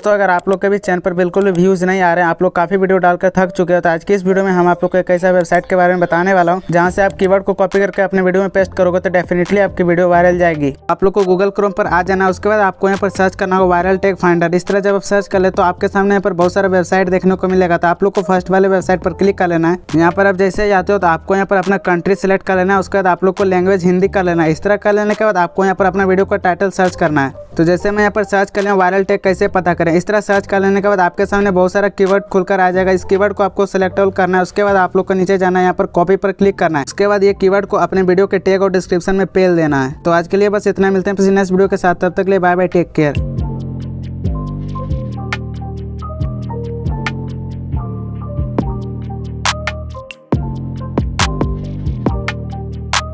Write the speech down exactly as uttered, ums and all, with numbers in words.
दोस्तों अगर आप लोग के भी चैनल पर बिल्कुल भी व्यूज नहीं आ रहे हैं, आप लोग काफी वीडियो डालकर थक चुके हो, तो आज की इस वीडियो में हम आप लोग को एक ऐसा वेबसाइट के बारे में बताने वाला हूं जहां से आप कीवर्ड को कॉपी करके अपने वीडियो में पेस्ट करोगे तो डेफिनेटली आपकी वीडियो वायरल जाएगी। आप लोग को गूगल क्रोम पर आ जाना, उसके बाद आपको यहाँ पर सर्च करना होगा वायरल टैग फाइंडर। इस तरह जब आप सर्च कर ले तो आपके सामने यहाँ पर बहुत सारा वेबसाइट देखने को मिलेगा। तो आप लोग को फर्स्ट वाले वेबसाइट पर क्लिक कर लेना है। यहाँ पर आप जैसे ही आते हो तो आपको यहाँ पर अपना कंट्री सेलेक्ट कर लेना है। उसके बाद आप लोग को लैंग्वेज हिंदी कर लेना है। इस तरह कर लेने के बाद आपको यहाँ पर अपना वीडियो का टाइटल सर्च करना है। तो जैसे मैं यहाँ पर सर्च कर लिया वायरल टैग कैसे पता करें, इस तरह सर्च कर लेने के बाद आपके सामने बहुत सारा कीवर्ड खुलकर आ जाएगा। इस कीवर्ड को आपको सेलेक्ट करना है। उसके बाद आप लोग को नीचे जाना है, यहाँ पर कॉपी पर क्लिक करना है। उसके बाद ये कीवर्ड को अपने वीडियो के टैग और डिस्क्रिप्शन में पेल देना है। तो आज के लिए बस इतना, मिलते हैं किसी नेक्स्ट वीडियो के साथ, तब तक के लिए बाय बाय, टेक केयर।